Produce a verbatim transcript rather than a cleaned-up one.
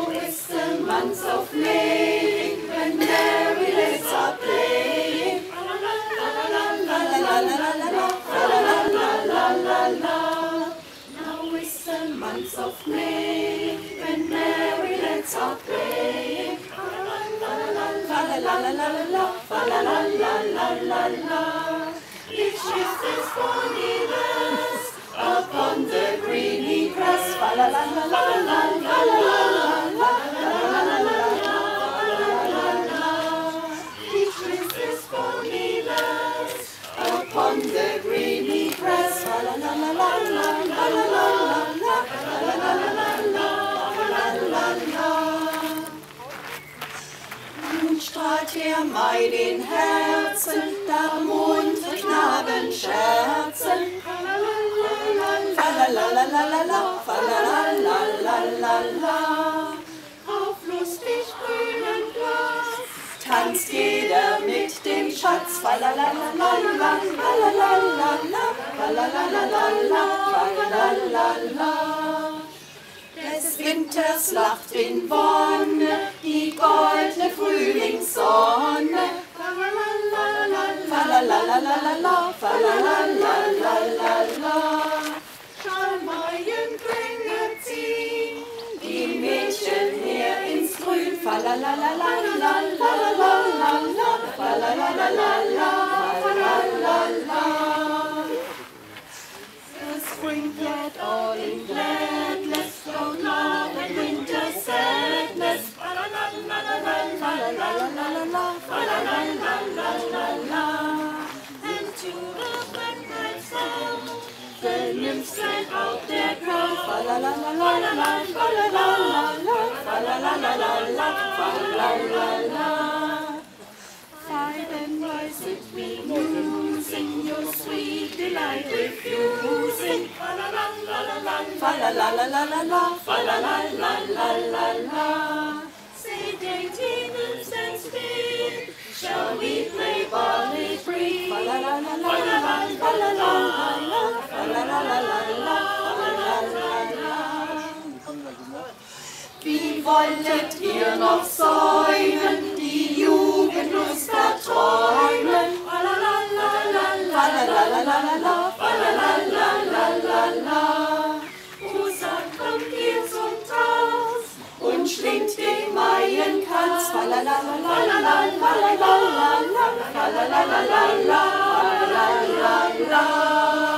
it's the month of May, when merry lads are playing. La la la la la la la la la la la la. Now it's the month of May, when merry lads are playing. La la la la la la la la la la la la. Each shift is for needles upon the greeny grass. La la la la la la la la la la la la. Each shift is for needles upon the greeny grass. La la la la la la la la la la la. Nun strahlt der Mai den Herzen, da muntre Knaben scherzen. Falalalalala, falalalalala. Auf lustig grünem Gras tanzt jeder mit dem Schatz. Falalalalala, falalalalala, falalalalala, falalala. Des Winters lacht in Wonne die goldene Frühlingssonne. Falalalalala, falalalalala. Schalmeienklänge ziehen die Mädchen her ins Grün. Falalalalala, falalalalala, falalalalala, falalala. The spring glad all in gladness, don't love and winter sadness. Falalalalala, falalalalala. And to the black song, the nymphs sang out their cry. Falalalalala, falalalalala, falalalalala, falalala. Five and rise with me, sing your sweet delight refusing. Falalalalala, falalalalala, falalalalala. Say dainty nymphs and speed, shall we play barley free? Falalalalala, falalalalala, falalalalala, falalalalala. Wie wolltet ihr noch säumen, die Jugendlust verträumen? Falalalalala, falalalalala. O sagt, kommt ihr zum Tanz und schlingt den Maienkranz. Falalalalala, falalalalala, falalalalala, falalalalala.